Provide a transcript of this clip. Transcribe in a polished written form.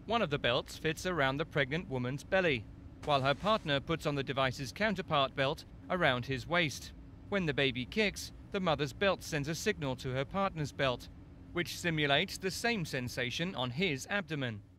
One of the belts fits around the pregnant woman's belly, while her partner puts on the device's counterpart belt around his waist. When the baby kicks, the mother's belt sends a signal to her partner's belt, which simulates the same sensation on his abdomen.